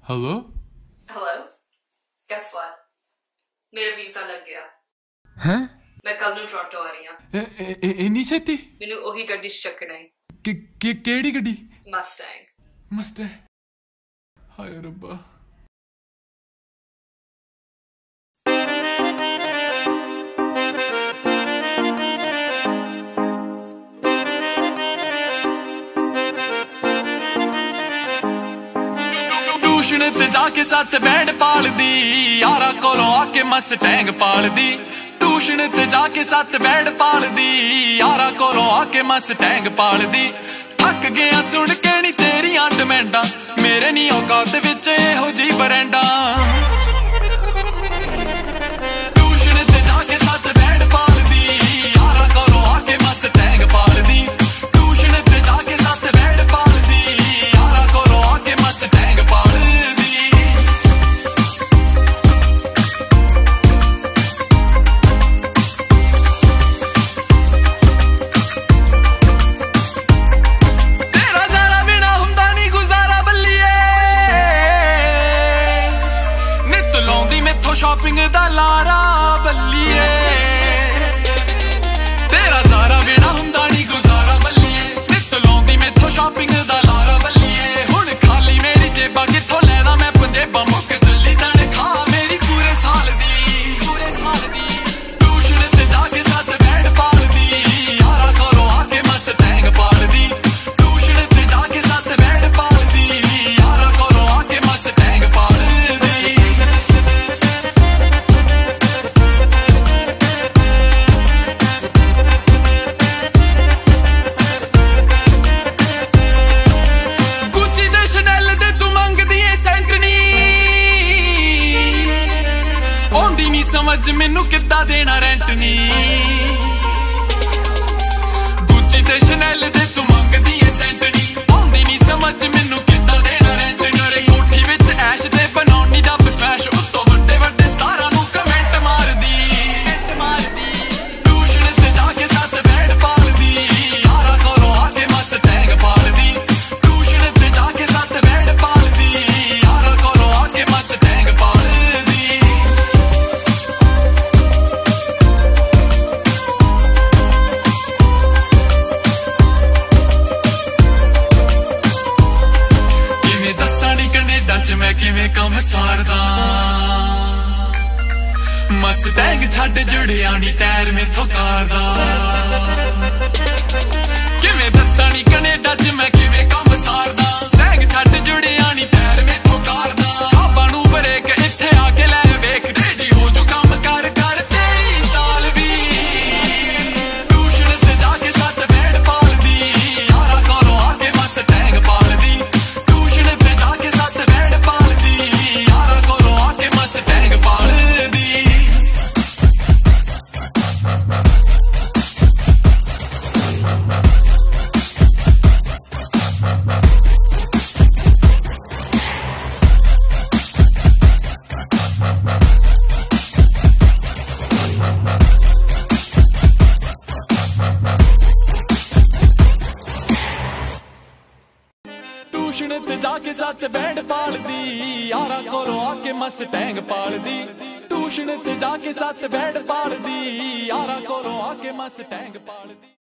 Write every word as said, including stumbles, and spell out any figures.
Hello hello guess what मेरा visa ਲੱਗ ਗਿਆ हैं मैं कल ਨੂੰ ਟੋਰਾਂਟੋ ਆ ਰਹੀ ਹਾਂ ਇੰਨੀ ਛੇਤੀ ਮੈਨੂੰ ਉਹੀ ਗੱਡੀ ਚ ਚੱਕਣਾ ਹੈ ਕਿ ਕਿ ਕਿਹੜੀ ਗੱਡੀ ਮਸਟੈਂਗ ਮਸਟੈਂਗ ਹਾਏ ਰੱਬਾ ट्यूशन ते जाके सत्त बैंड पालदी यारा कोलों आके मस्टैंग पालदी ट्यूशन ते जाके सत्त बैंड पालदी यारा कोलों आके मस्टैंग पालदी थक गया सुन के नी तेरियां डिमांडां मेरे नी औकात विच इहो जी बरैंडां ट्यूशन ते जाके सत्त बैंड पालदी यारा कोलों आके मस्टैंग पालदी ट्यूशन ते जाके सत्त बैंड पालदी यारा कोलों आके मस्टैंग पालदी शॉपिंग दा लारा बल्लिए तेरा सारा बिना हुंदा नी गुजारा बल्लिए नित लौंदी मैथों शॉपिंग दा लारा बल्लिए हुण खाली मेरी जेबा किथों लैना मैं पंजेबा मुक चली तनखा मेरी पूरे साल दी पूरे साल दी ट्यूशन ते जाके सत्त बैंड पालदी यारा कोलों आके मस्टैंग पालदी ट्यूशन ते जाके सत्त बैंड पालदी यारा कोलों आके मस्टैंग पालदी समझ मैनू किद्दां देना रेंट नी गुच्ची ते शनैल दे तू मंगदी ऐ सेंट नी आउंदी नी समझ मैनू किद्दां देना रेंट नी रे कोठी विच ऐश ते बनाउणी डब स्मैश उत्तों वड्डे वड्डे सतारां नू कमेंट मारदी मारदी ट्यूशन ते जाके सत्त बैंड पालदी यारा कोलों आके मस्टैंग पालदी ट्यूशन ते जाके सत्त बैंड पालदी यारा कोलों आके मस्टैंग पालदी मैं किवें कम सारदा मस्टैंग छड्ड जुड़िया नी टैर मैथों कारदा किवें दस्सां नी कनेडा च मैं किवें कम सारदा स्टैंग छड्ड जुड़िया नी टैर मैथों कारदा खाबा नू ब्रेक इत्थे आके लै वेख रेडी हो जो कम कर कर तेई साल भी ट्यूशन ते जाके सत्त बैंड पालदी यारा कोलों आके मस्टैंग पालदी ट्यूशन ते जाके सत्त ट्यूशन ते जाके सत्त बैंड पालदी यारा कोलों आके मस्टैंग पालदी ट्यूशन ते जाके सत्त बैंड पालदी यारा कोलों आके मस्टैंग पालदी।